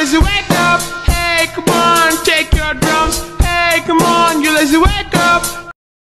lazy, wake up. Hey, come on, take your drums. Hey, come on, you lazy, wake up.